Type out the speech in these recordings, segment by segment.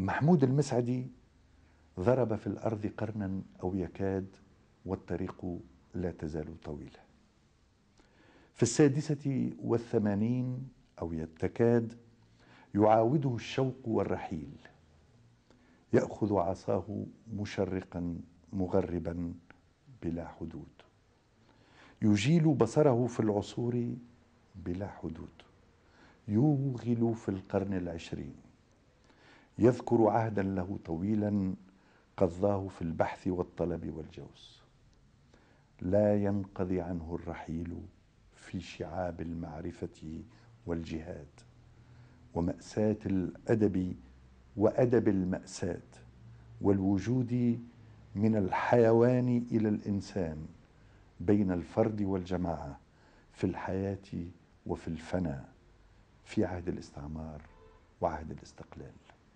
محمود المسعدي ضرب في الأرض قرنا أو يكاد والطريق لا تزال طويلة. في 86 أو تكاد يعاوده الشوق والرحيل، يأخذ عصاه مشرقا مغربا بلا حدود، يجيل بصره في العصور بلا حدود، يوغل في القرن العشرين، يذكر عهدا له طويلا قضاه في البحث والطلب والجوز، لا ينقضي عنه الرحيل في شعاب المعرفة والجهاد ومأساة الأدب وأدب المأساة والوجود من الحيوان إلى الإنسان بين الفرد والجماعة في الحياة وفي الفناء في عهد الاستعمار وعهد الاستقلال.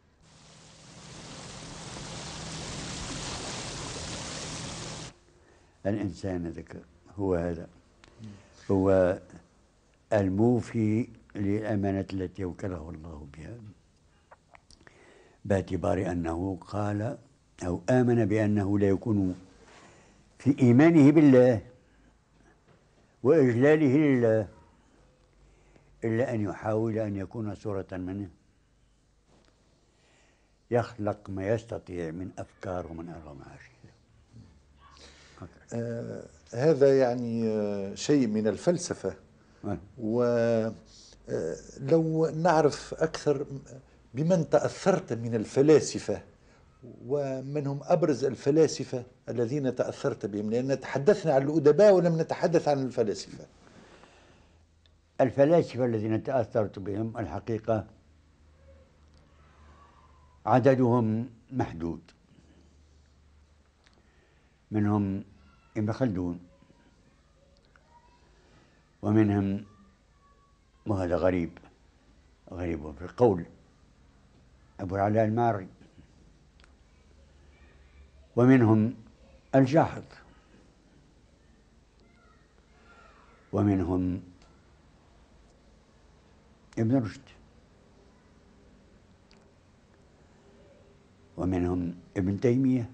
الإنسان ذكر هو هذا، هو الموفي للأمانة التي وكله الله بها، باعتبار أنه قال أو آمن بأنه لا يكون في إيمانه بالله وإجلاله لله إلا أن يحاول أن يكون صورة منه، يخلق ما يستطيع من أفكار ومن أرى معاشر. هذا يعني شيء من الفلسفة. ولو نعرف أكثر بمن تأثرت من الفلاسفة ومنهم أبرز الفلاسفة الذين تأثرت بهم، لأن تحدثنا عن الأدباء ولم نتحدث عن الفلاسفة. الفلاسفة الذين تأثرت بهم الحقيقة عددهم محدود، منهم ابن خلدون، ومنهم، وهذا غريب في القول، أبو العلاء المعري، ومنهم الجاحظ، ومنهم ابن رشد، ومنهم ابن تيمية،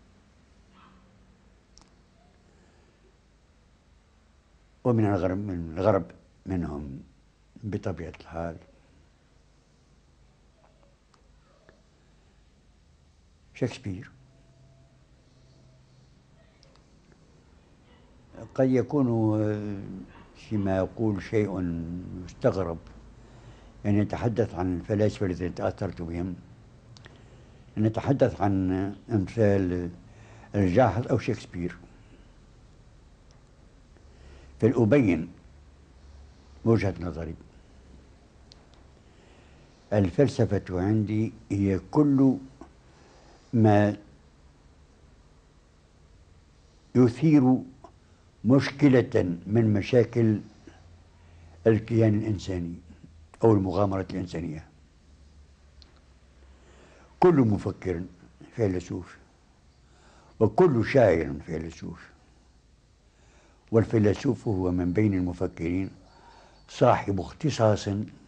ومن الغرب منهم بطبيعة الحال شكسبير. قد يكون فيما يقول شيء مستغرب، يعني نتحدث عن الفلاسفة الذين تأثرت بهم، نتحدث عن أمثال الجاحظ أو شكسبير، فلأبين وجهة نظري. الفلسفة عندي هي كل ما يثير مشكلة من مشاكل الكيان الإنساني أو المغامرة الإنسانية. كل مفكر فيلسوف، وكل شاعر فيلسوف، والفيلسوف هو من بين المفكرين صاحب اختصاص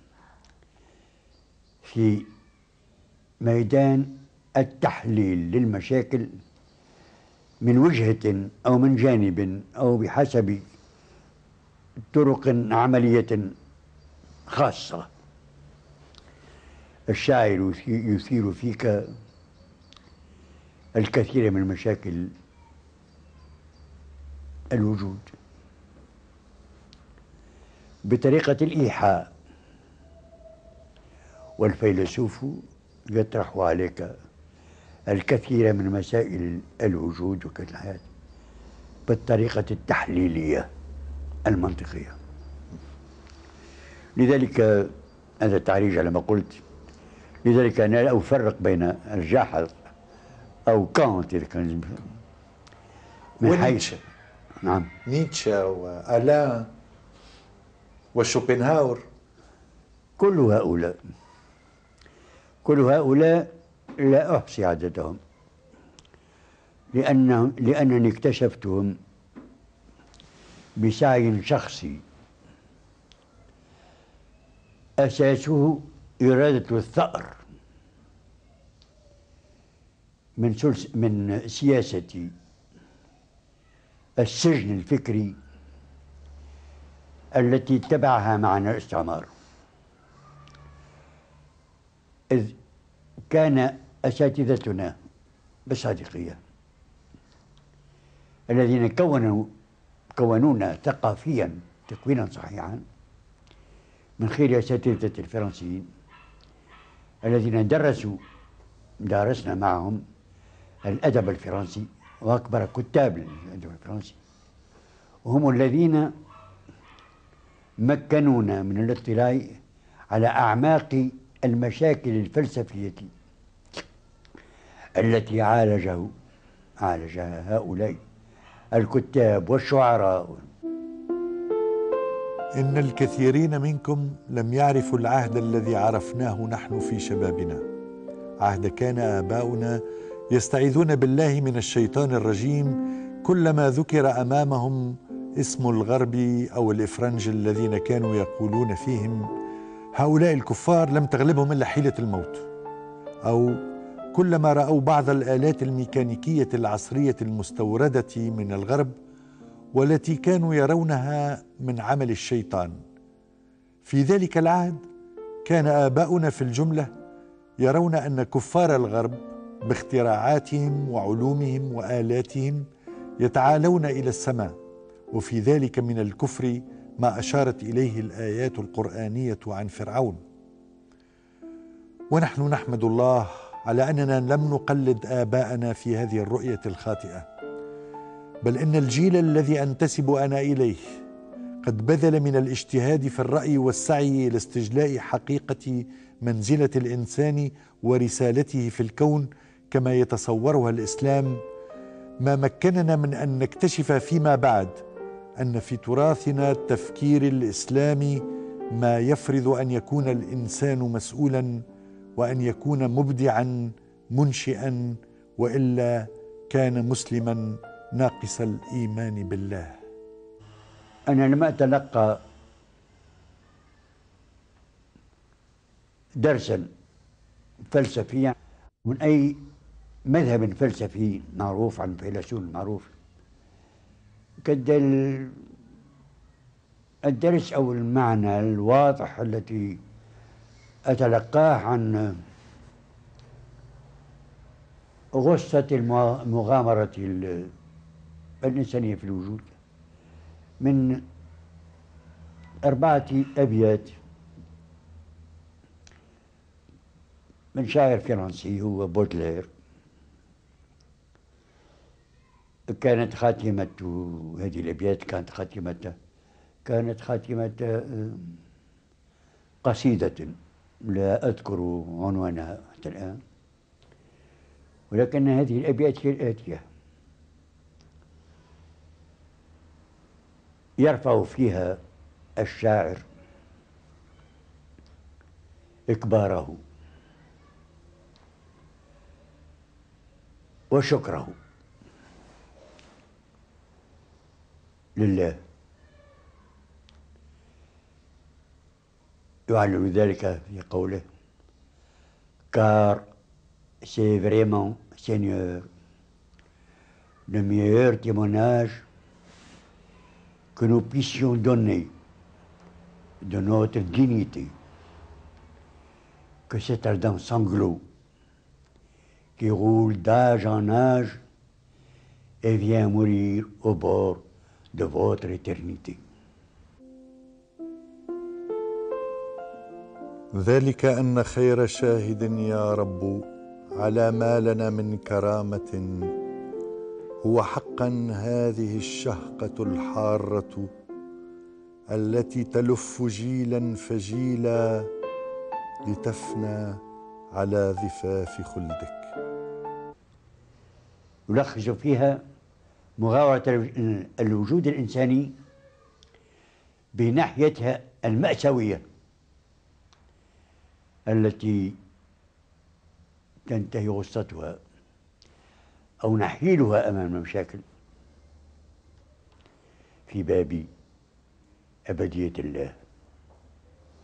في ميدان التحليل للمشاكل من وجهة أو من جانب أو بحسب طرق عملية خاصة. الشاعر يثير فيك الكثير من مشاكل الوجود بطريقة الإيحاء، والفيلسوف يطرح عليك الكثير من مسائل الوجود والحياة بالطريقة التحليلية المنطقية. لذلك هذا التعريج على ما قلت، لذلك أنا لا أفرق بين الجاحظ أو كانت إذا كان من حيث نعم نيتشه وألان وشوبنهاور، كل هؤلاء لا أحصي عددهم، لأنني اكتشفتهم بسعي شخصي أساسه إرادة الثأر من سياسة السجن الفكري التي اتبعها معنا الاستعمار، إذ كان أساتذتنا بالصادقية الذين كونونا ثقافيا تكوينا صحيحا من خلال أساتذة الفرنسيين الذين درسنا معهم الأدب الفرنسي وأكبر كتاب الأدب الفرنسي، وهم الذين مكنونا من الاطلاع على أعماق المشاكل الفلسفية التي عالجها هؤلاء الكتاب والشعراء. إن الكثيرين منكم لم يعرفوا العهد الذي عرفناه نحن في شبابنا، عهد كان آباؤنا يستعيذون بالله من الشيطان الرجيم كلما ذكر أمامهم اسم الغرب أو الإفرنج الذين كانوا يقولون فيهم هؤلاء الكفار لم تغلبهم إلا حيلة الموت، أو كلما رأوا بعض الآلات الميكانيكية العصرية المستوردة من الغرب والتي كانوا يرونها من عمل الشيطان. في ذلك العهد كان آباؤنا في الجملة يرون أن كفار الغرب باختراعاتهم وعلومهم وآلاتهم يتعالون إلى السماء، وفي ذلك من الكفر ما أشارت إليه الآيات القرآنية عن فرعون. ونحن نحمد الله على أننا لم نقلد آباءنا في هذه الرؤية الخاطئة، بل إن الجيل الذي أنتسب أنا إليه قد بذل من الاجتهاد في الرأي والسعي لاستجلاء حقيقة منزلة الإنسان ورسالته في الكون كما يتصورها الإسلام، ما مكننا من أن نكتشف فيما بعد أن في تراثنا التفكير الإسلامي ما يفرض أن يكون الإنسان مسؤولا وأن يكون مبدعا منشئا، وإلا كان مسلما ناقص الإيمان بالله. أنا لم أتلقى درسا فلسفيا من أي مذهب فلسفي معروف عن فيلسوف معروف الدرس أو المعنى الواضح التي أتلقاه عن غصة المغامرة الإنسانية في الوجود من 4 أبيات من شاعر فرنسي هو بودلير. كانت خاتمة هذه الأبيات كانت خاتمة قصيدة لا أذكر عنوانها حتى الآن، ولكن هذه الأبيات هي الآتية: يرفع فيها الشاعر إكباره وشكره لله، يعلل ذلك في قوله: car c'est vraiment, Seigneur, le meilleur témoignage que nous puissions donner de notre dignité que cet ardent sanglot qui roule d'âge en âge et vient mourir au bord de votre éternité. ذلك أن خير شاهد يا رب على ما لنا من كرامة هو حقا هذه الشهقة الحارة التي تلف جيلا فجيلا لتفنى على ضفاف خلدك. يلخص فيها مغاورة الوجود الإنساني بناحيتها المأساوية التي تنتهي غصتها أو نحيلها أمام المشاكل في باب أبدية الله.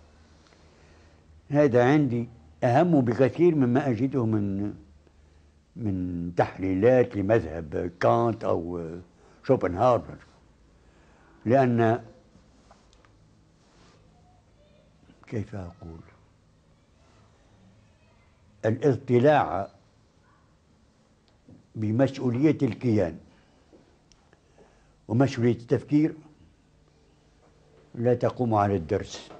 هذا عندي أهم بكثير مما أجده من من تحليلات لمذهب كانت أو شوبنهاور، لأن كيف أقول الاطلاع بمسؤولية الكيان ومسؤولية التفكير لا تقوم على الدرس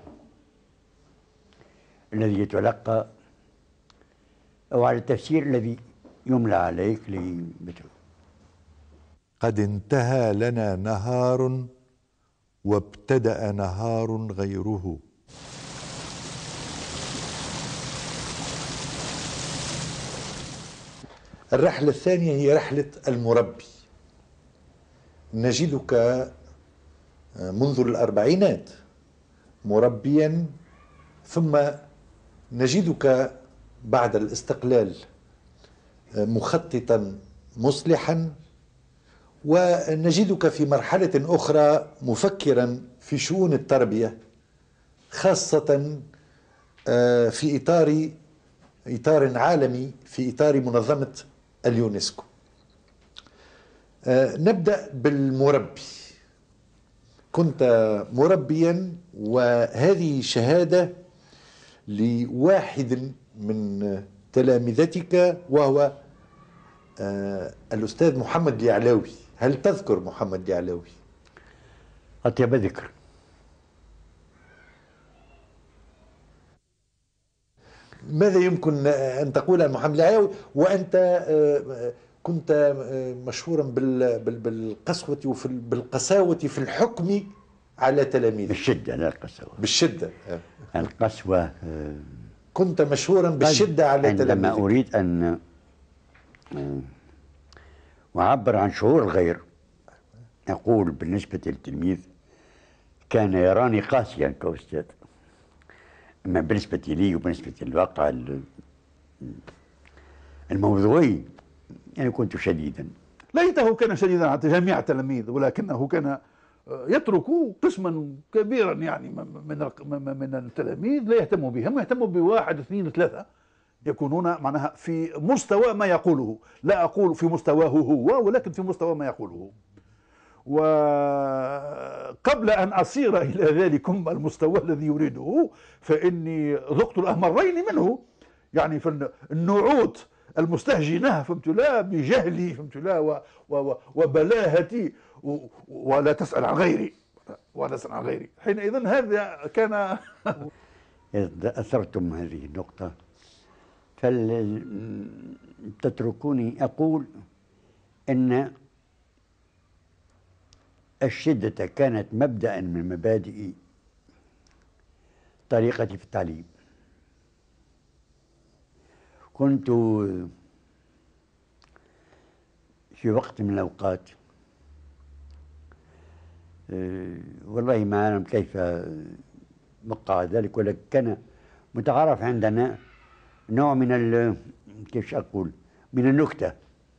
الذي يتلقى أو على التفسير الذي يملى عليك لمثله. قد انتهى لنا نهار وابتدأ نهار غيره. الرحلة الثانية هي رحلة المربي. نجدك منذ الأربعينات مربيا، ثم نجدك بعد الاستقلال مخططا مصلحا، ونجدك في مرحلة أخرى مفكرا في شؤون التربية، خاصة في إطار عالمي، في إطار منظمة اليونسكو. نبدأ بالمربي. كنت مربيا، وهذه شهادة لواحد من تلامذتك وهو الأستاذ محمد اليعلاوي. هل تذكر محمد اليعلاوي؟ أطيب ذكر. ماذا يمكن أن تقول عن محمد اليعلاوي وأنت كنت مشهورا بالقسوة بالقساوة في الحكم على تلاميذك؟ بالشدة لا القسوة. بالشدة. القسوة. كنت مشهورا بالشدة على تلاميذك. عندما أريد أن أعبر عن شعور الغير أقول بالنسبة للتلميذ كان يراني قاسيا كأستاذ، أما بالنسبة لي وبالنسبة للواقع الموضوعي يعني كنت شديدا. ليته كان شديدا على جميع التلاميذ، ولكنه كان يترك قسما كبيرا يعني من التلاميذ لا يهتم بهم، يهتم بواحد اثنين ثلاثة يكونون معناها في مستوى ما يقوله، لا أقول في مستواه هو ولكن في مستوى ما يقوله. وقبل أن أصير إلى ذلكم المستوى الذي يريده فإني ذقت الأمرين منه، يعني في النعوت المستهجنة فهمت لا بجهلي فهمت لا وبلاهتي، ولا تسأل عن غيري ولا تسأل عن غيري. حينئذ هذا كان إذا أثرتم هذه النقطة فلتتركوني أقول إن الشدة كانت مبدأ من مبادئ طريقتي في التعليم. كنت في وقت من الأوقات والله ما أعلم كيف وقع ذلك، ولكن كان متعارف عندنا نوع من كيف أقول من النكتة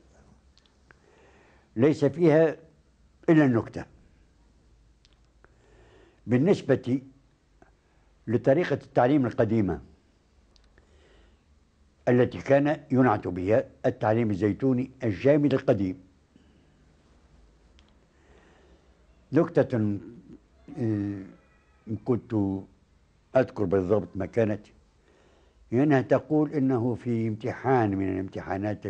ليس فيها إلا النكتة بالنسبة لطريقة التعليم القديمة التي كان ينعت بها التعليم الزيتوني الجامد القديم. نكتة كنت أذكر بالضبط ما كانت، لأنها تقول إنه في امتحان من الامتحانات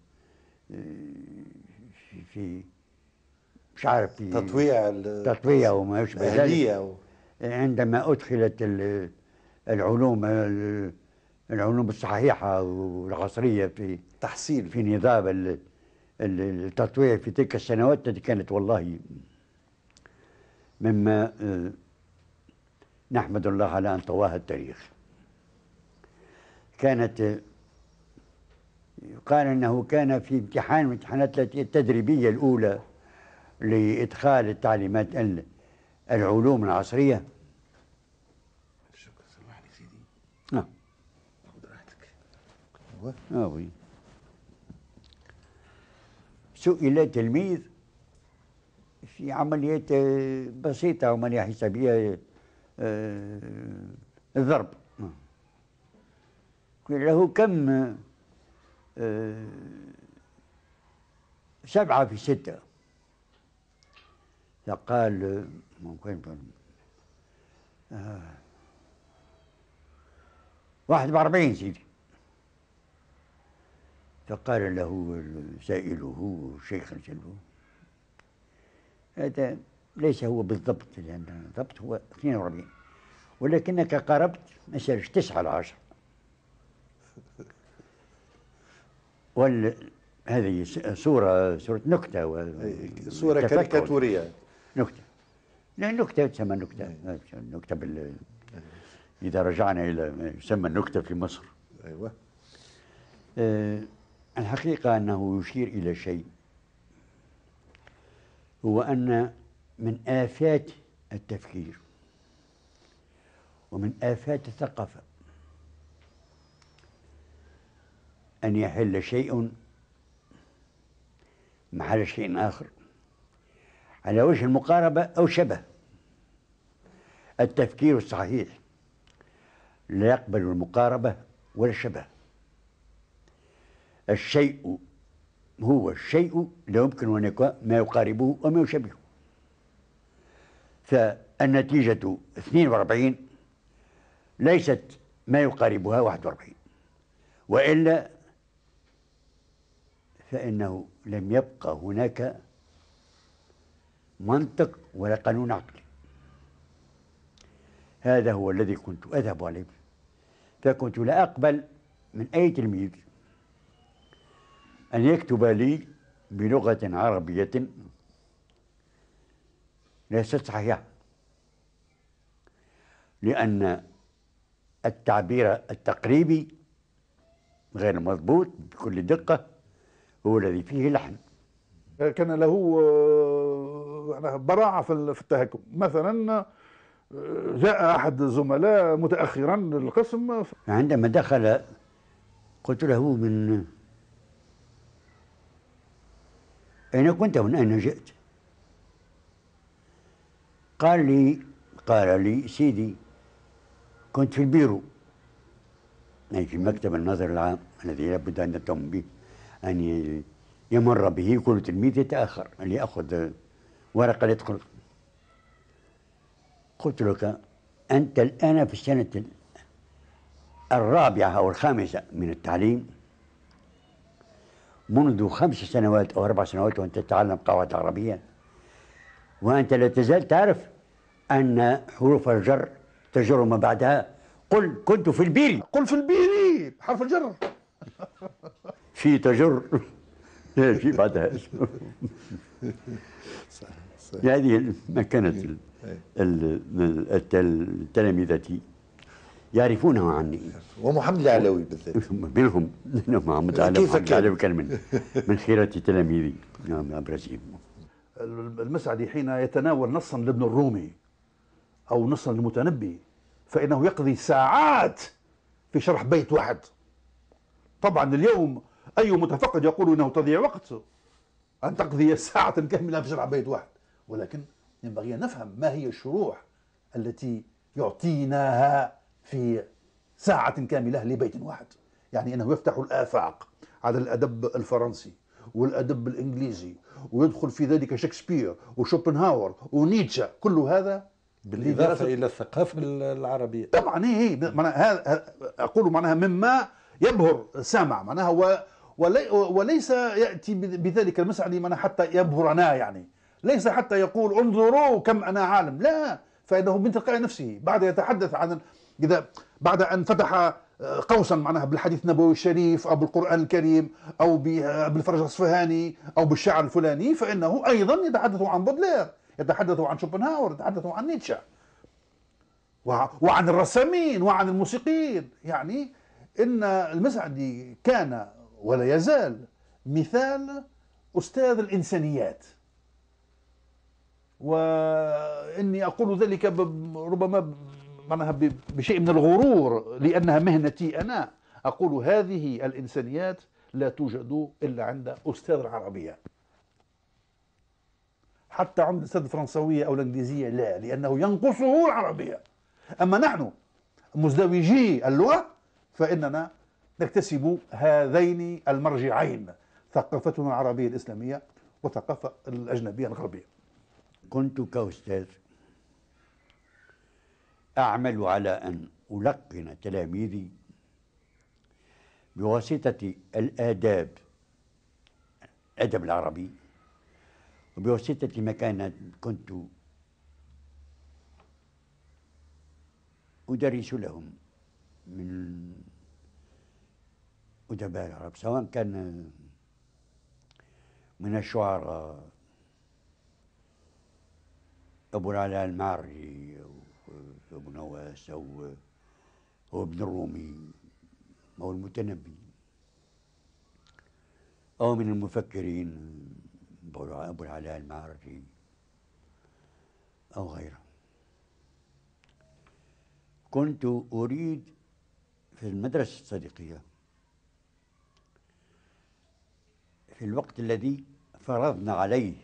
في مش عارف في تطويع وما يشبه ذلك، عندما أدخلت العلوم الصحيحة والعصرية في تحصيل في نظام التطويع في تلك السنوات التي كانت والله مما نحمد الله على أن طواها التاريخ. كانت يقال أنه كان في امتحان من الامتحانات التدريبية الأولى لإدخال التعليمات العلوم العصرية. شكرا سمحني سيدي. نعم. خذ راحتك. وي. سئل تلميذ في عمليات بسيطة، عملية حسابية، الضرب. قيل له كم 7 في 6. فقال ممكن 41 سيدي. فقال له سائله شيخا سأله هذا ليس هو بالضبط، لأن الضبط هو 42، ولكنك قاربت مثلا 9 على 10. هذه صورة نكتة، صورة كاريكاتورية. نكتة، لا نكتة تسمى نكتة. نكتة إذا رجعنا إلى ما يسمى النكتة في مصر. أيوة. الحقيقة أنه يشير إلى شيء، هو أن من آفات التفكير ومن آفات الثقافة أن يحل شيء محل شيء آخر على وجه المقاربة أو شبه. التفكير الصحيح لا يقبل المقاربة ولا الشبه. الشيء هو الشيء، لا يمكن أن يكون ما يقاربه وما يشبهه. فالنتيجة 42 ليست ما يقاربها 41، وإلا فإنه لم يبقى هناك منطق ولا قانون عقلي. هذا هو الذي كنت أذهب عليه. فكنت لا أقبل من أي تلميذ أن يكتب لي بلغة عربية ليست صحيحة، لأن التعبير التقريبي غير مضبوط بكل دقة هو الذي فيه لحن. كان له براعة في التهكم. مثلا جاء أحد الزملاء متأخرا للقسم، عندما دخل قلت له من أين كنت ومن أين جئت؟ قال لي سيدي كنت في البيرو، أي في مكتب النظر العام الذي لابد أن نقوم به، أن يمر به كل تلميذ يتأخر ليأخذ ورقة ليدخل. قلت لك أنت الآن في السنة 4 أو 5 من التعليم، منذ 5 سنوات أو 4 سنوات وأنت تتعلم قواعد عربية، وأنت لا تزال تعرف أن حروف الجر تجر ما بعدها. قل كنت في البيري. قل في البيري حرف الجر في تجر في بعدها اسم. هذه مكانة التلامذة يعرفونه عني، ومحمد العلوي بالذات منهم محمد العلوي كان من خيرة تلاميذي. نعم أبرزهم. المسعدي حين يتناول نصا لابن الرومي أو نصا للمتنبي فإنه يقضي ساعات في شرح بيت واحد. طبعا اليوم أي متفقد يقول إنه تضييع وقت أن تقضي ساعة كاملة في شرح بيت واحد، ولكن ينبغي أن نفهم ما هي الشروح التي يعطيناها في ساعة كاملة لبيت واحد. يعني أنه يفتح الآفاق على الأدب الفرنسي والأدب الإنجليزي، ويدخل في ذلك شكسبير وشوبنهاور ونيتشه، كل هذا بالإضافة إلى الثقافة العربية. طبعا هذا أقول معناها مما يبهر السامع معناها، وليس يأتي بذلك المسعدي معناها حتى يبهرنا، يعني ليس حتى يقول انظروا كم أنا عالم، لا، فإنه من تلقاء نفسه بعد يتحدث عن بعد أن فتح قوسا معناها بالحديث النبوي الشريف أو بالقرآن الكريم أو بالفرج الأصفهاني أو بالشعر الفلاني، فإنه أيضا يتحدث عن بودلير، يتحدث عن شوبنهاور، يتحدث عن نيتشه وعن الرسامين وعن الموسيقيين. يعني إن المسعدي كان ولا يزال مثال أستاذ الإنسانيات، وإني أقول ذلك ربما معناها بشيء من الغرور لأنها مهنتي أنا. أقول هذه الإنسانيات لا توجد إلا عند أستاذ العربية، حتى عند أستاذ الفرنسوية أو الإنجليزية لا، لأنه ينقصه العربية. أما نحن مزدوجي اللغة فإننا نكتسب هذين المرجعين، ثقافتنا العربية الإسلامية والثقافة الأجنبية الغربية. كنت كأستاذ أعمل على أن ألقن تلاميذي بواسطة الآداب، الأدب العربي، وبواسطة ما كنت أدرس لهم من أدباء العرب، سواء كان من الشعراء أبو العلاء المعري أو أبو نواس أو ابن الرومي أو المتنبي، أو من المفكرين أبو العلاء المعري أو غيره. كنت أريد في المدرسة الصديقية في الوقت الذي فرضنا عليه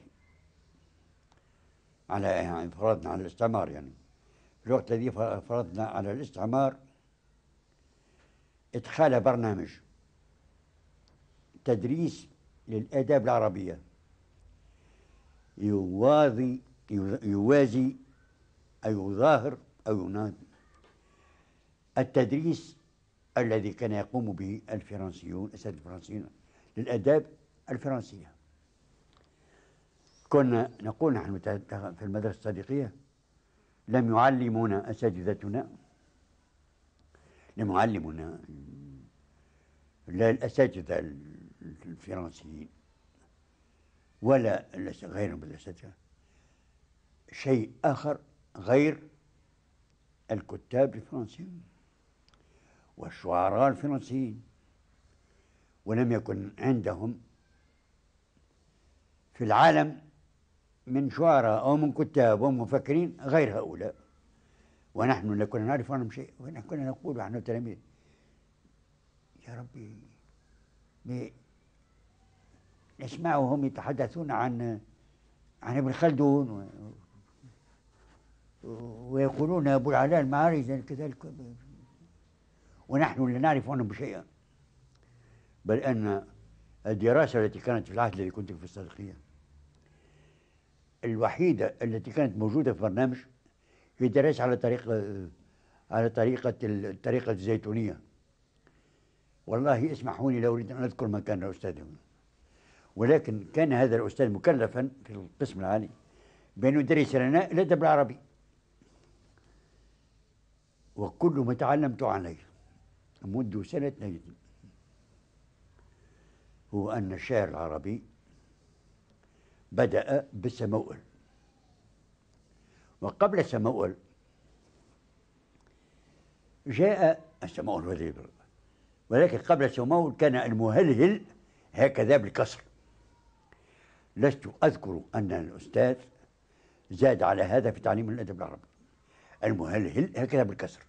فرضنا على الاستعمار، يعني في الوقت الذي فرضنا على الاستعمار إدخال برنامج تدريس للآداب العربية يوازي أو يظاهر أو يناظر التدريس الذي كان يقوم به الفرنسيون، الأساتذة الفرنسيين للآداب الفرنسية. كنا نقول نحن في المدرسة الصديقية لم يعلمونا أساتذتنا، لم يعلمونا لا الأساتذة الفرنسيين ولا غيرهم من الأساتذة شيء آخر غير الكتاب الفرنسيين والشعراء الفرنسيين، ولم يكن عندهم في العالم من شعراء أو من كتاب أو مفكرين غير هؤلاء، ونحن لا كنا نعرف عنهم شيء، ونحن كنا نقول نحن التلاميذ يا ربي نسمعهم يتحدثون عن ابن خلدون ويقولون أبو العلاء المعاري كذلك، ونحن لا نعرف عنهم شيئا. بل أن الدراسة التي كانت في العهد الذي كنت في الصديقية الوحيدة التي كانت موجودة في البرنامج هي دراسة على الطريقة الزيتونية. والله اسمحوني لو أريد أن أذكر ما كان الأستاذ، ولكن كان هذا الأستاذ مكلفا في القسم العالي بأن يدرس لنا الأدب العربي، وكل ما تعلمت عليه منذ سنتين هو أن الشعر العربي بدأ بالسموئل، وقبل السموئل جاء السموئل وذيب، ولكن قبل السموئل كان المهلهل هكذا بالكسر. لست أذكر أن الأستاذ زاد على هذا في تعليم الأدب العربي، المهلهل هكذا بالكسر.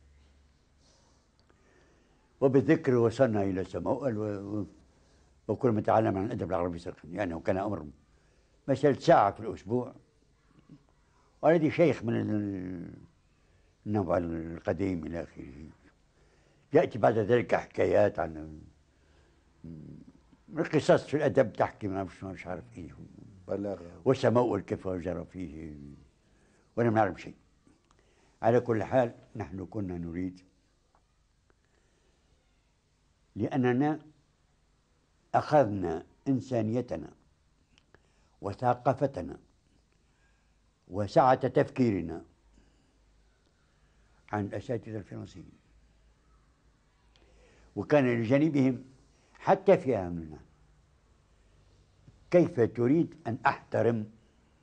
وبالذكر وصلنا إلى السموئل وكل ما تعلم عن الأدب العربي سرقا، يعني كان أمر مسألة ساعة في الأسبوع، والذي شيخ من النوع القديم إلى آخره. يأتي بعد ذلك حكايات عن القصص في الأدب تحكي مش عارف إيه، بلاغة والسموئل كيف جرى فيه، ولم نعرف شيء. على كل حال نحن كنا نريد، لأننا أخذنا إنسانيتنا وثقافتنا وسعة تفكيرنا عن الأساتذة الفرنسيين، وكان لجانبهم حتى فهمنا كيف تريد أن أحترم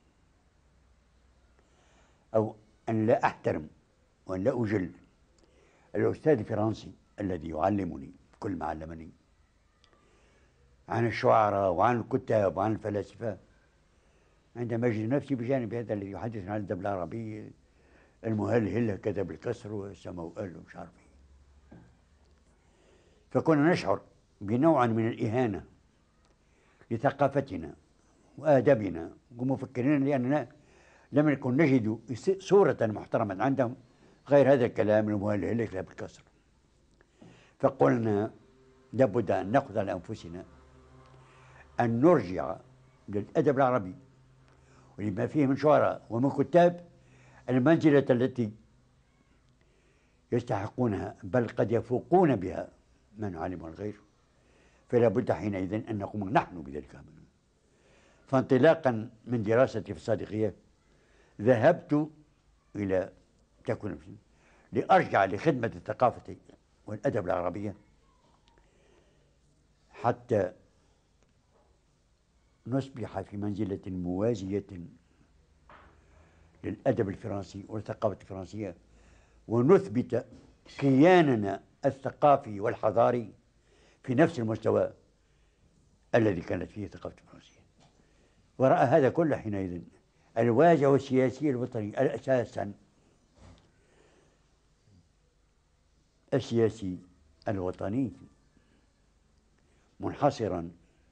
أو أن لا أحترم وأن لا أجل الأستاذ الفرنسي الذي يعلمني كل ما علمني عن الشعراء وعن الكتاب وعن الفلاسفة، عندما أجد نفسي بجانب هذا الذي يحدث عن الأدب العربي المهلهل هكذا بالكسر والسموئل ومش عارف ايه. فكنا نشعر بنوع من الإهانة لثقافتنا وآدابنا ومفكرين، لأننا لم نكن نجد صورة محترمة عندهم غير هذا الكلام المهلهل هكذا بالكسر. فقلنا لابد أن نأخذ على أنفسنا أن نرجع للأدب العربي ولما فيه من شعراء ومن كتاب المنزلة التي يستحقونها، بل قد يفوقون بها من علم الغير، فلا بد حينئذ أن نقوم نحن بذلك. فانطلاقا من دراستي في الصادقية ذهبت إلى تكوين لأرجع لخدمة الثقافة والأدب العربية حتى نصبح في منزلة موازية للأدب الفرنسي والثقافة الفرنسية، ونثبت كياننا الثقافي والحضاري في نفس المستوى الذي كانت فيه الثقافة الفرنسية. وراء هذا كله حينئذ الواجهة السياسية الوطنية أساسا السياسي الوطني منحصرا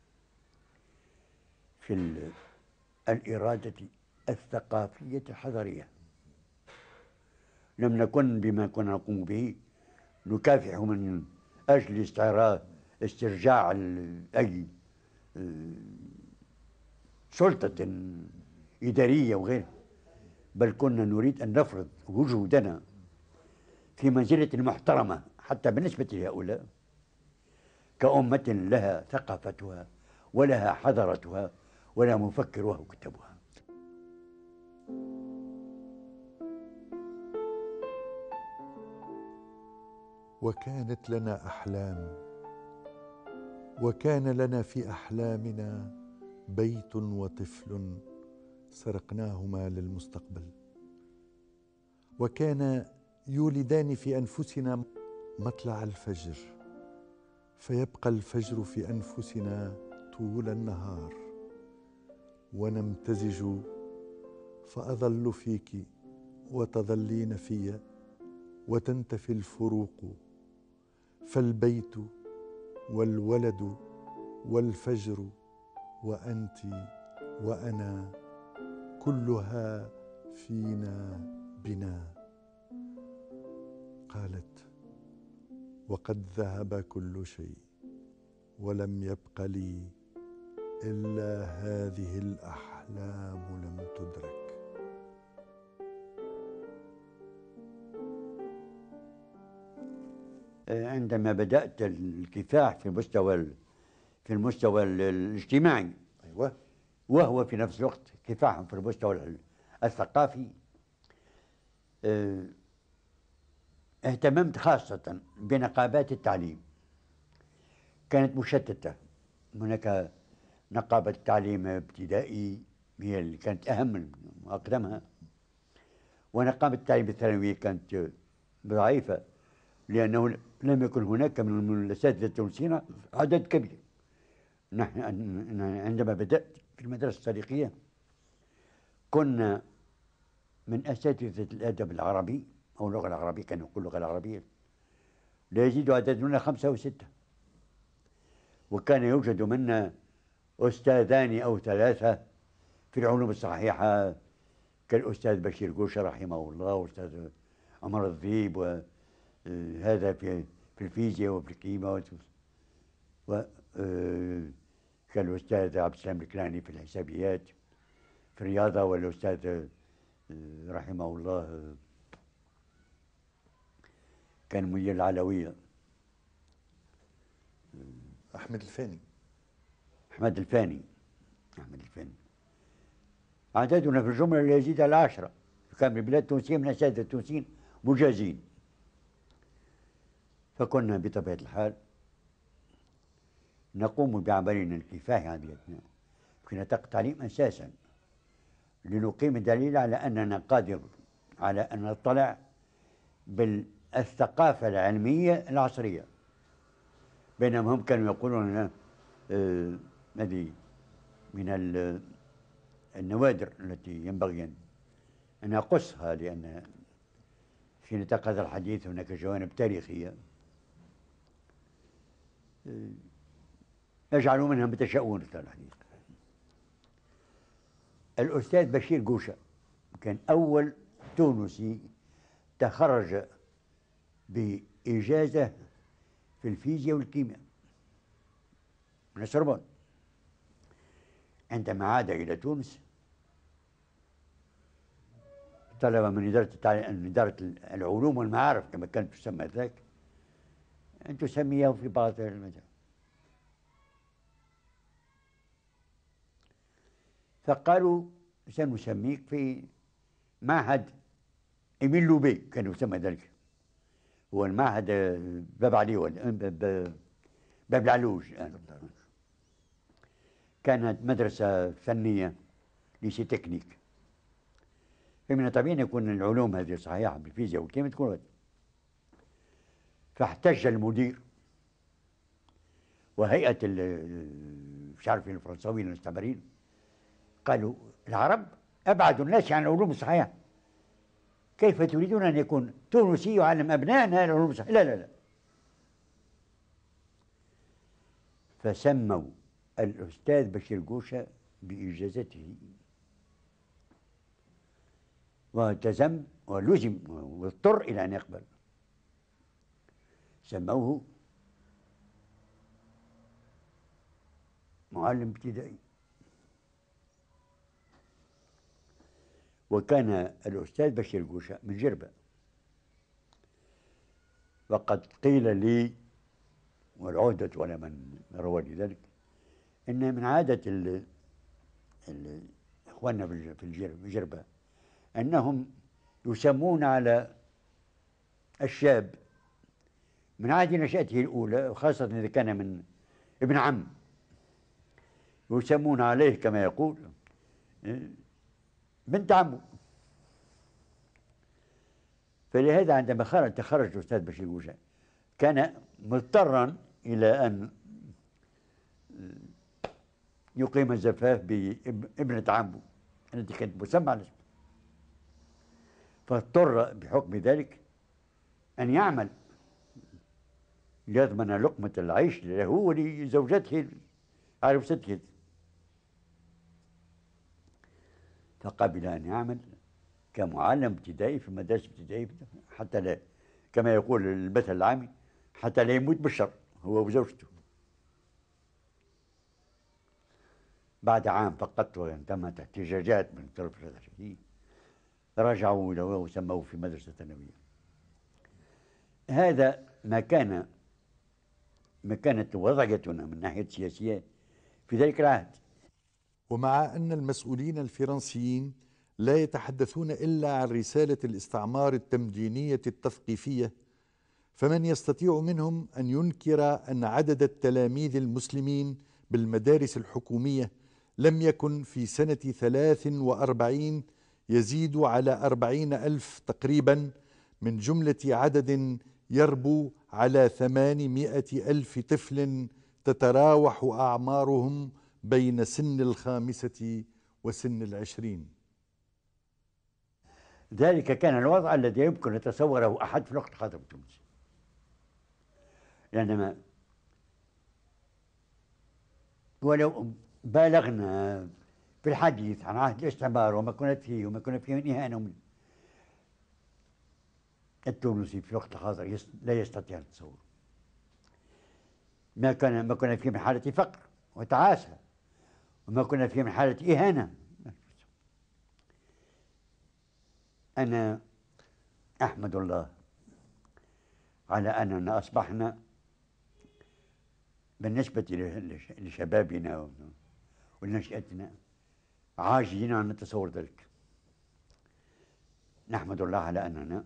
في الإرادة الثقافية الحضارية. لم نكن بما كنا نقوم به نكافح من أجل استرجاع أي سلطة إدارية وغيرها، بل كنا نريد أن نفرض وجودنا في منزلة محترمة حتى بالنسبة لهؤلاء كأمة لها ثقافتها ولها حضارتها ولها مفكرها وكتابها. وكانت لنا أحلام، وكان لنا في أحلامنا بيت وطفل سرقناهما للمستقبل، وكان يولدان في أنفسنا مطلع الفجر، فيبقى الفجر في أنفسنا طول النهار، ونمتزج فأظل فيك وتظلين في، وتنتفي الفروق، فالبيت والولد والفجر وأنت وأنا كلها فينا بنا. قالت: وقد ذهب كل شيء ولم يبق لي إلا هذه الأحلام لم تدرك. عندما بدأت الكفاح في المستوى الاجتماعي، أيوة، وهو في نفس الوقت كفاح في المستوى الثقافي، اهتممت خاصة بنقابات التعليم. كانت مشتتة، هناك نقابة التعليم ابتدائي هي اللي كانت أهم وأقدمها، ونقابة التعليم الثانوي كانت ضعيفة لأنه لم يكن هناك من الأساتذة التونسيين عدد كبير. نحن عندما بدأت في المدرسة الصديقية كنا من أساتذة الأدب العربي أو اللغة العربية، كان يقول اللغة العربية، لا يزيد عددنا 5 أو 6، وكان يوجد منا أستاذان أو 3 في العلوم الصحيحة كالأستاذ بشير قوشة رحمه الله، وأستاذ عمر الذيب، وهذا في الفيزياء وفي الكيمياء، كالأستاذ عبد السلام الكلاني في الحسابيات، في الرياضة، والأستاذ رحمه الله كان مدير العلوية أحمد الفاني. أحمد الفاني. عددنا في الجملة لا يزيد على 10 في كامل البلاد التونسية من الأساتذة التونسيين مجازين. فكنا بطبيعة الحال نقوم بعملنا الكفاحي عن بيتنا في نطاق التعليم أساسا، لنقيم دليل على أننا قادر على أن نطلع بالثقافة العلمية العصرية، بينما هم كانوا يقولون لنا هذه من النوادر التي ينبغي أن أقصها، لأن في نطاق هذا الحديث هناك جوانب تاريخية يجعلوا منها ما تشاءون في الحديث. الأستاذ بشير قوشة كان أول تونسي تخرج بإجازة في الفيزياء والكيمياء من السوربون. عندما عاد إلى تونس طلب من إدارة العلوم والمعارف كما كانت تسمى ذاك أن تسميه في بعض المجال، فقالوا سنسميك في معهد إيميل لوبي، كان يسمى ذلك، هو المعهد باب علي باب العلوج الآن. كانت مدرسة فنية، ليسي تكنيك، فمن الطبيعي أن يكون العلوم هذه صحيحة بالفيزياء والكيمياء تكون غير. فاحتج المدير وهيئة مش عارف الفرنساويين المستعمرين، قالوا العرب أبعدوا الناس عن العلوم الصحيحة، كيف تريدون أن يكون تونسي يعلم أبنائنا العلوم الصحيحة؟ لا لا لا. فسموا الأستاذ بشير قوشة بإجازته، والتزم ولزم واضطر إلى أن يقبل، سموه معلم ابتدائي. وكان الأستاذ بشير قوشة من جربة، وقد قيل لي والعهدة ولا من روى لي ذلك إن من عادة إخواننا في الجربة أنهم يسمون على الشاب من عهد نشأته الأولى، وخاصة إذا كان من ابن عم، يسمون عليه كما يقول بنت عمه. فلهذا عندما تخرج الأستاذ بشير قوشة كان مضطرا إلى أن يقيم الزفاف بابنة عمه التي كانت مسمى على اسمه، فاضطر بحكم ذلك أن يعمل ليضمن لقمة العيش له ولزوجته عروسته، فقبل أن يعمل كمعلم ابتدائي في مدارس ابتدائية حتى لا، كما يقول المثل العامي، حتى لا يموت بالشر هو وزوجته. بعد عام فقط وانتمت احتجاجات من طرف الرشيدين رجعوا له وسموه في مدرسة ثانوية. هذا ما كانت وضعيتنا من ناحية سياسية في ذلك العهد. ومع أن المسؤولين الفرنسيين لا يتحدثون إلا عن رسالة الاستعمار التمدينية التثقيفية، فمن يستطيع منهم أن ينكر أن عدد التلاميذ المسلمين بالمدارس الحكومية لم يكن في سنة 43 يزيد على 40,000 تقريبا، من جملة عدد يربو على 800,000 طفل تتراوح أعمارهم بين سن 5 وسن 20. ذلك كان الوضع الذي يمكن أن يتصوره أحد في الوقت الحاضر بتونس، لأنما ولو بالغنا في الحديث عن عهد الاستعمار وما كانت فيه من إهانة، التونسي في الوقت الحاضر لا يستطيع التصور ما كنا فيه من حالة فقر وتعاسة، وما كنا فيه من حالة إهانة. أنا أحمد الله على أننا أصبحنا بالنسبة لشبابنا ولنشأتنا عاجزين عن التصور ذلك. نحمد الله على أننا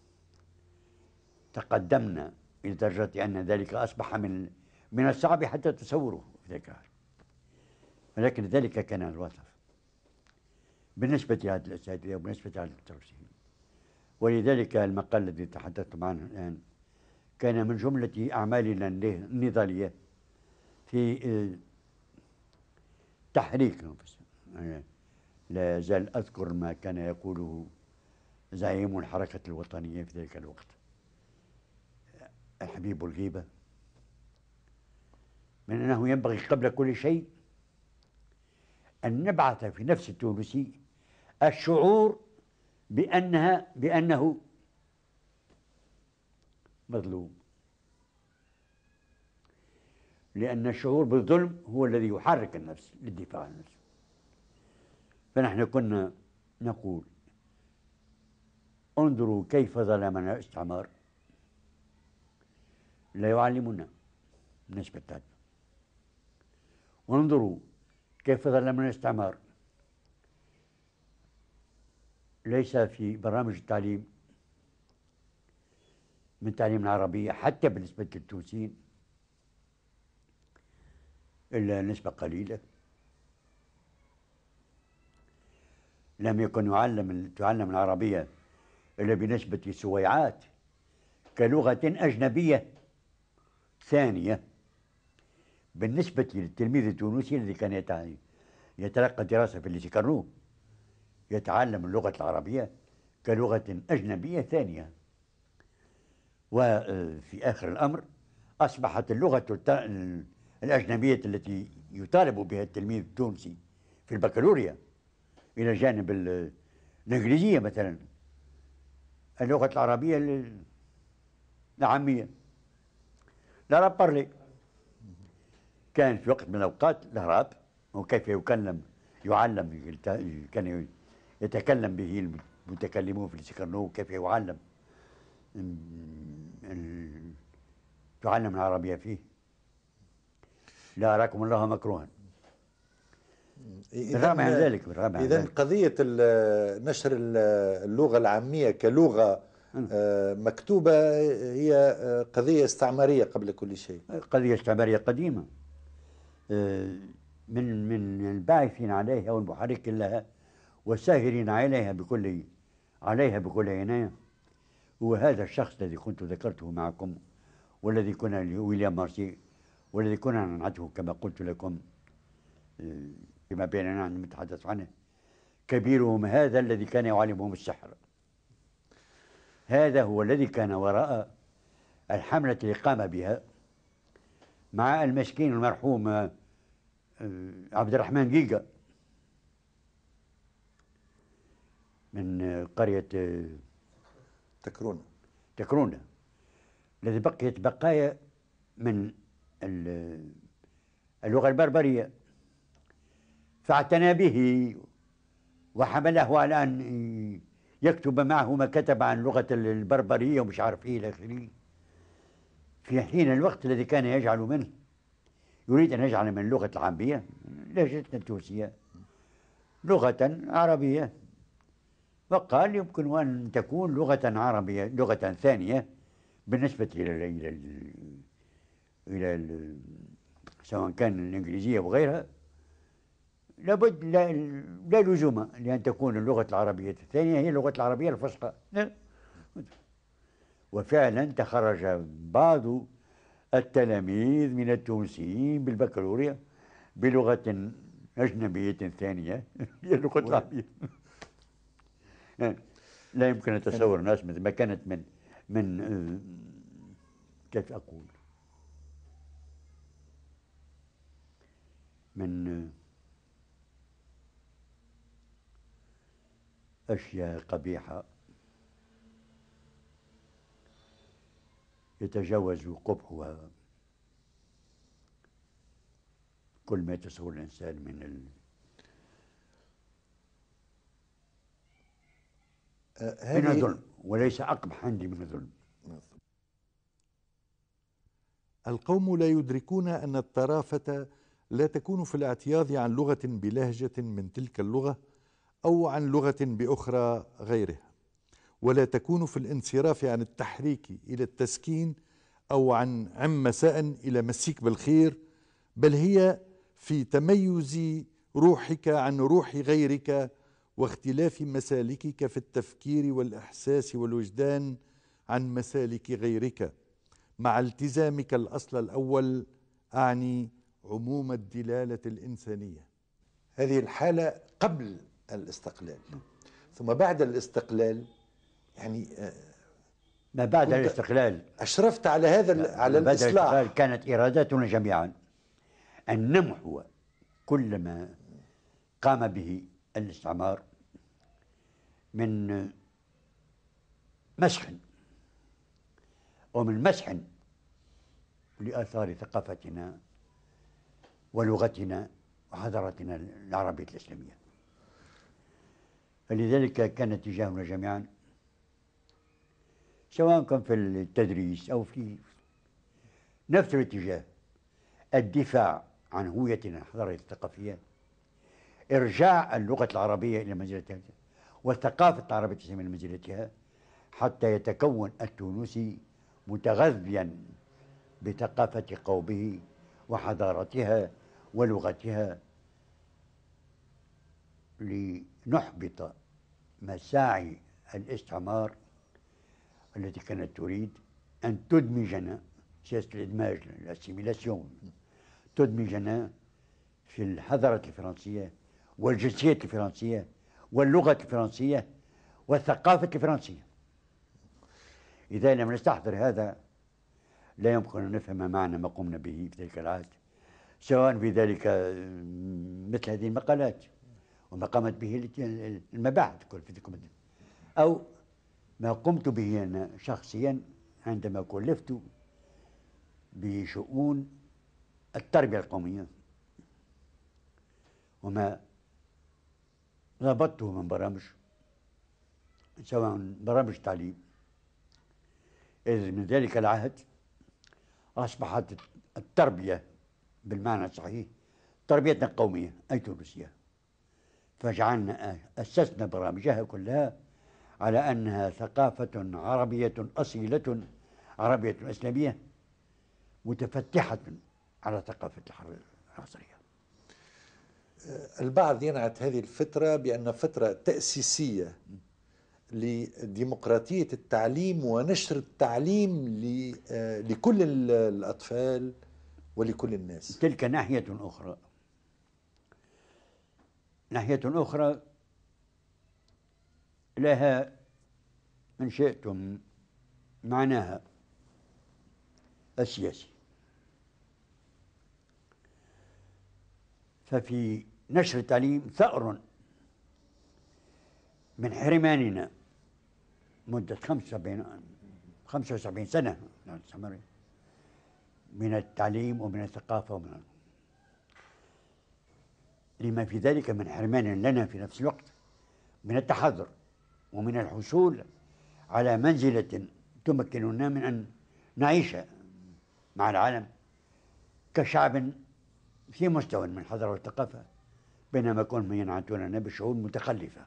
تقدمنا إلى درجة أن ذلك أصبح من الصعب حتى تصوره في ذلك العصر، ولكن ذلك كان الوصف بالنسبة لهذه الأساتذة وبالنسبة لهذه الدروسين. ولذلك المقال الذي تحدثت عنه الآن كان من جملة أعمالنا النضالية في تحريك الأنفس. لا زال أذكر ما كان يقوله زعيم الحركة الوطنية في ذلك الوقت الحبيب الغيبة، من أنه ينبغي قبل كل شيء أن نبعث في نفس التونسي الشعور بأنه مظلوم، لأن الشعور بالظلم هو الذي يحرك النفس للدفاع عن النفس. فنحن كنا نقول انظروا كيف ظلمنا الاستعمار، لا يعلمنا بالنسبة لنا. وانظروا كيف ظلمنا الاستعمار، ليس في برامج التعليم من تعليم العربية حتى بالنسبة للتونسيين إلا نسبة قليلة. لم يكن تعلم العربية إلا بنسبة سويعات كلغة أجنبية ثانية بالنسبة للتلميذ التونسي الذي كان يتلقى دراسة في الليسي كارنو، يتعلم اللغة العربية كلغة أجنبية ثانية. وفي آخر الأمر أصبحت اللغة الأجنبية التي يطالب بها التلميذ التونسي في البكالوريا إلى جانب الإنجليزية مثلا اللغة العربية العامية لا راب بارلي. كان في وقت من الأوقات الراب وكيف يعلم كان يتكلم به المتكلمون في السكرنو، كيف يعلم تعلم العربية فيه. لا أراكم الله مكروها. بالرغم من ذلك إذن قضية نشر اللغة العامية كلغة مكتوبة هي قضية استعمارية قبل كل شيء، قضية استعمارية قديمة من الباعثين عليها والمحركين لها والساهرين عليها بكل عناية هو هذا الشخص الذي كنت ذكرته معكم، والذي كان ويليام مارسي، والذي كنا نعده كما قلت لكم فيما بيننا نتحدث عنه. كبيرهم هذا الذي كان يعلمهم السحر، هذا هو الذي كان وراء الحملة اللي قام بها مع المسكين المرحوم عبد الرحمن جيجا من قرية تكرونة الذي بقيت بقايا من اللغة البربرية، فاعتنى به وحمله على أن يكتب معه ما كتب عن لغة البربرية ومش عارف إيه إلى آخره، في حين الوقت الذي كان يريد أن يجعل من اللغة العامية لهجتنا التونسية لغة عربية، وقال يمكن أن تكون لغة عربية لغة ثانية بالنسبة إلى سواء كان الإنجليزية وغيرها. لابد لا لزوم لأن تكون اللغة العربية الثانية هي اللغة العربية الفصحى. وفعلا تخرج بعض التلاميذ من التونسيين بالبكالوريا بلغة أجنبية ثانية هي اللغة العربية. لا يمكن أن أتصور ناس مثل ما كانت من كيف أقول من أشياء قبيحة يتجاوز قبحها كل ما يتصور الإنسان من الظلم، وليس أقبح عندي من الظلم. القوم لا يدركون أن الطرافة لا تكون في الاعتياض عن لغة بلهجة من تلك اللغة أو عن لغة بأخرى غيرها، ولا تكون في الانصراف عن التحريك إلى التسكين أو عن عم مساء إلى مسيك بالخير، بل هي في تميز روحك عن روح غيرك واختلاف مسالكك في التفكير والإحساس والوجدان عن مسالك غيرك، مع التزامك الأصل الأول، أعني عموم الدلالة الإنسانية. هذه الحالة قبل الاستقلال، ثم بعد الاستقلال يعني ما بعد الاستقلال أشرفت على هذا على الإصلاح. كانت إرادتنا جميعا أن نمحو كل ما قام به الاستعمار من مسح ومن مسح لآثار ثقافتنا ولغتنا وحضارتنا العربية الإسلامية. فلذلك كان اتجاهنا جميعا، سواء كان في التدريس أو في نفس الاتجاه، الدفاع عن هويتنا الحضارية الثقافية، إرجاع اللغة العربية إلى منزلتها والثقافة العربية إلى منزلتها، حتى يتكون التونسي متغذيا بثقافة قومه وحضارتها ولغتها، لنحبط مساعي الاستعمار التي كانت تريد أن تدمجنا، سياسة الإدماج الاسيميلاسيون، تدمجنا في الحضارة الفرنسية والجنسية الفرنسية واللغة الفرنسية والثقافة الفرنسية. إذا لم نستحضر هذا لا يمكن أن نفهم معنى ما قمنا به في تلك العهد، سواء في ذلك مثل هذه المقالات وما قامت به المباحث أو ما قمت به أنا شخصيا عندما كلفت بشؤون التربية القومية، وما ضبطته من برامج، سواء برامج تعليم، إذ من ذلك العهد أصبحت التربية بالمعنى الصحيح تربيتنا القومية أي تونسية، فجعلنا أسسنا برامجها كلها على أنها ثقافة عربية أصيلة عربية إسلامية متفتحة على ثقافة العصرية. البعض ينعت هذه الفترة بأن فترة تأسيسية لديمقراطية التعليم ونشر التعليم لكل الأطفال ولكل الناس. تلك ناحية أخرى. ناحية أخرى لها إن شئتم معناها السياسي، ففي نشر التعليم ثأر من حرماننا مدة 75 سنة من التعليم ومن الثقافة لما في ذلك من حرمان لنا في نفس الوقت من التحضر ومن الحصول على منزلة تمكننا من أن نعيش مع العالم كشعب في مستوى من الحضارة والثقافة، بينما كونهم ينعتوننا بشؤون متخلفة.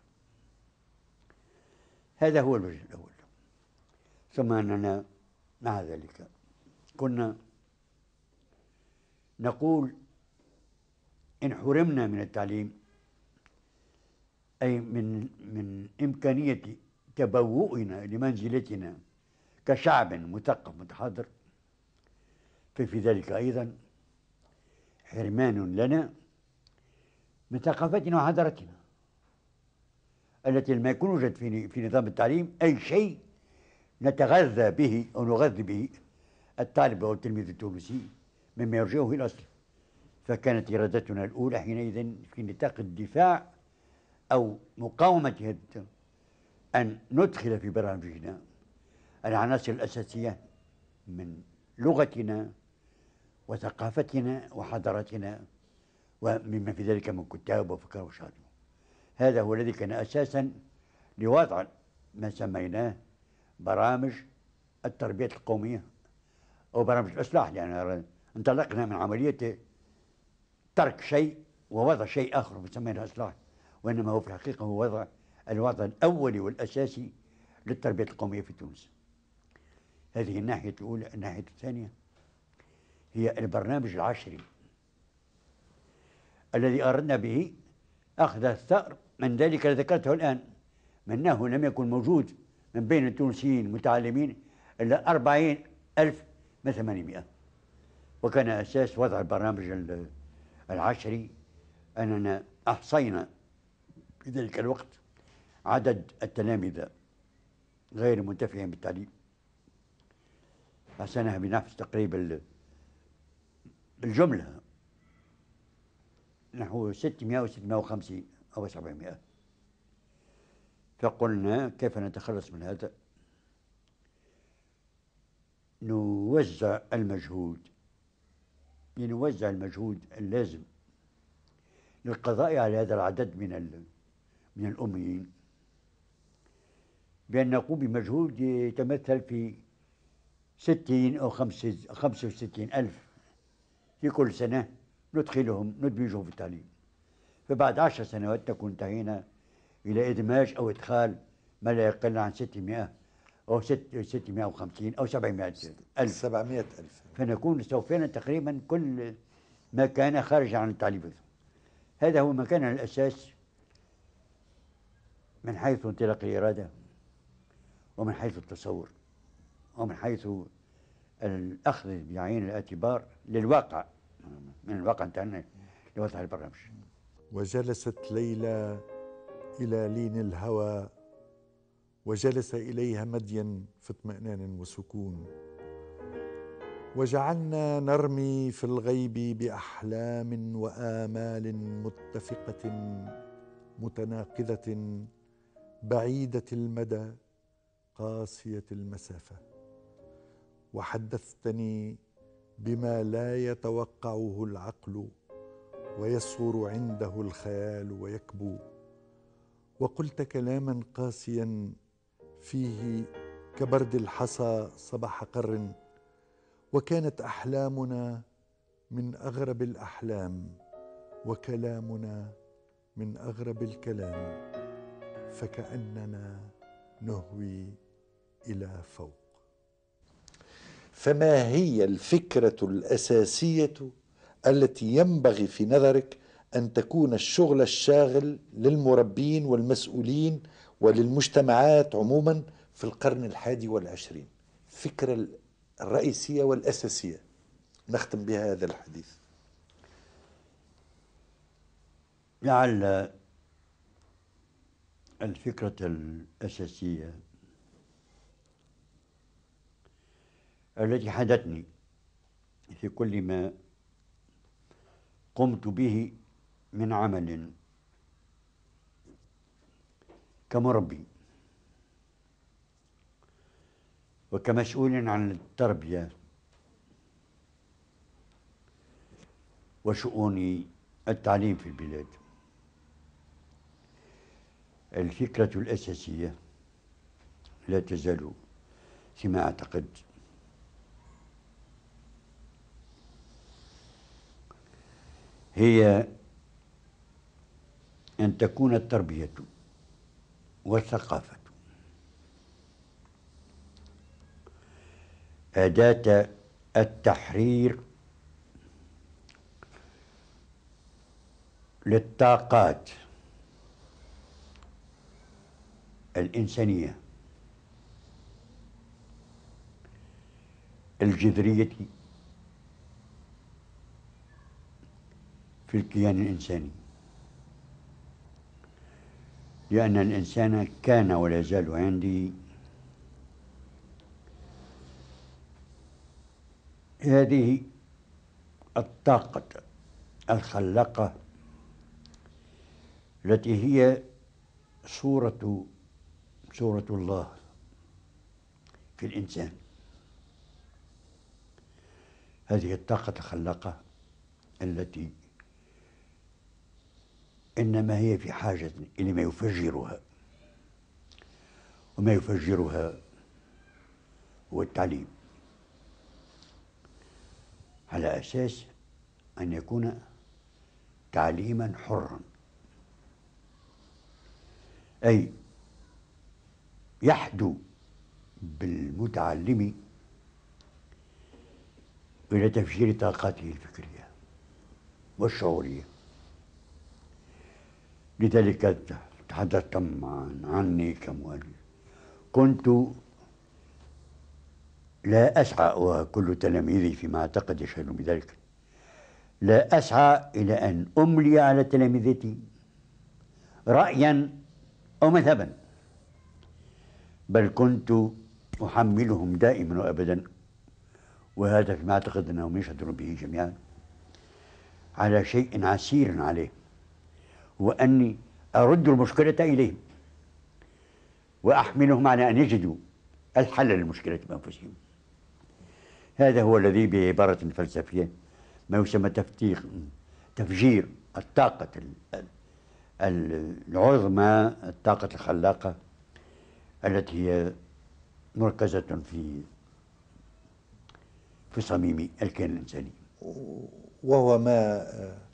هذا هو الوجه الأول. ثم أننا مع ذلك كنا نقول إن حرمنا من التعليم، أي من إمكانية تبوؤنا لمنزلتنا كشعب مثقف متحضر، ففي ذلك أيضا حرمان لنا من ثقافتنا وحضارتنا التي لم يكن يوجد في نظام التعليم أي شيء نتغذى به أو نغذي به الطالب أو التلميذ التونسي مما يرجعه إلى الأصل. فكانت إرادتنا الأولى حينئذ في نطاق الدفاع أو مقاومة هذا أن ندخل في برامجنا العناصر الأساسية من لغتنا وثقافتنا وحضارتنا، ومما في ذلك من كتاب وفكر وشهادة. هذا هو الذي كان أساسا لوضع ما سميناه برامج التربية القومية أو برامج الإصلاح، لأن انطلقنا من عملية ترك شيء ووضع شيء آخر بنسميه إصلاح، وإنما هو في الحقيقة هو الوضع الأولي والأساسي للتربية القومية في تونس. هذه الناحية الأولى. الناحية الثانية هي البرنامج العشري الذي أردنا به أخذ الثأر من ذلك الذي ذكرته الآن، من أنه لم يكن موجود من بين التونسيين المتعلمين إلا 40,800، وكان أساس وضع البرنامج العشري أننا أحصينا في ذلك الوقت عدد التلامذة غير المنتفعين بالتعليم، أحصيناها بنفس تقريبا بالجملة نحو 600 أو 650 أو 700. فقلنا كيف نتخلص من هذا؟ نوزع المجهود، يعني نوزع المجهود اللازم للقضاء على هذا العدد من الأميين بأن نقوم بمجهود يتمثل في 60 أو 65 ألف في كل سنة ندمجهم في التعليم. فبعد 10 سنوات نكون انتهينا إلى إدماج أو إدخال ما لا يقل عن 600 أو 650 أو 700 ألف. 700 ألف. فنكون استوفينا تقريبا كل ما كان خارج عن التعليم. هذا هو مكاننا الأساس من حيث انطلاق الإرادة، ومن حيث التصور، ومن حيث الأخذ بعين الاعتبار للواقع، من الواقع نتاعنا لوضع البرنامج. وجلست ليلى إلى لين الهوى، وجلس إليها مدين في اطمئنان وسكون، وجعلنا نرمي في الغيب بأحلام وآمال متفقة متناقضة بعيدة المدى قاسية المسافة. وحدثتني بما لا يتوقعه العقل ويصغر عنده الخيال ويكبو، وقلت كلاما قاسيا فيه كبرد الحصى صباح قر، وكانت أحلامنا من أغرب الأحلام وكلامنا من أغرب الكلام، فكأننا نهوي إلى فوق. فما هي الفكرة الأساسية التي ينبغي في نظرك أن تكون الشغل الشاغل للمربين والمسؤولين وللمجتمعات عموما في القرن 21؟ الفكرة الرئيسية والأساسية نختم بها هذا الحديث. لعل الفكرة الأساسية التي حدتني في كل ما قمت به من عمل كمربي وكمسؤول عن التربية وشؤون التعليم في البلاد، الفكرة الأساسية لا تزال فيما أعتقد هي أن تكون التربية والثقافة أداة التحرير للطاقات الإنسانية الجذرية في الكيان الإنساني، لأن الإنسان كان ولا يزال عندي هذه الطاقة الخلاقة التي هي صورة الله في الإنسان. هذه الطاقة الخلاقة التي إنما هي في حاجة إلى ما يفجرها، وما يفجرها هو التعليم، على أساس أن يكون تعليما حرا، أي يحدو بالمتعلم إلى تفجير طاقاته الفكرية والشعورية. لذلك تحدثت عني كمؤلف، كنت لا أسعى، وكل تلاميذي فيما أعتقد يشهدون بذلك، لا أسعى إلى أن أملي على تلامذتي رأيا أو مذهبا، بل كنت أحملهم دائما وأبدا، وهذا فيما أعتقد أنهم يشهدون به جميعا، على شيء عسير عليه، وأني أرد المشكلة إليهم وأحملهم على أن يجدوا الحل للمشكلة بأنفسهم. هذا هو الذي بعبارة فلسفية ما يسمى تفجير الطاقة العظمى، الطاقة الخلاقة التي هي مركزة في صميم الكيان الإنساني. وهو ما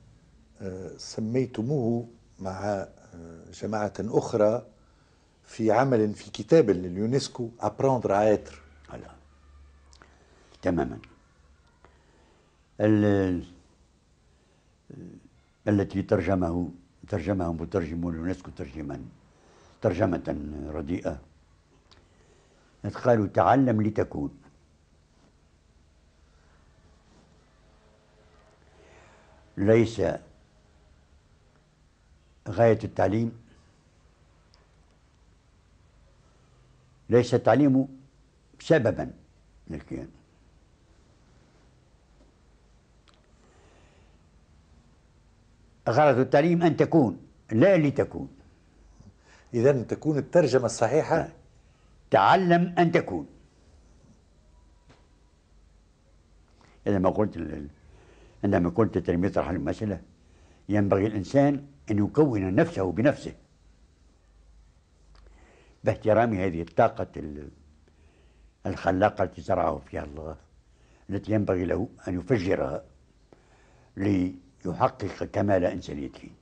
سميتموه مع جماعة أخرى في عمل في كتاب لليونسكو Apprendre à être. هلا تماما. التي ترجمه مترجم اليونسكو ترجمة رديئة. قالوا تعلم لتكون. ليس غاية التعليم، ليس التعليم سببا للكيان، غرض التعليم أن تكون لا لتكون. إذن تكون الترجمة الصحيحة تعلم أن تكون. عندما قلت تلميذ طرح المسألة، ينبغي الإنسان أن يكون نفسه بنفسه باحترام هذه الطاقة الخلاقة التي زرعه فيها الله، التي ينبغي له أن يفجرها ليحقق كمال إنسانيته.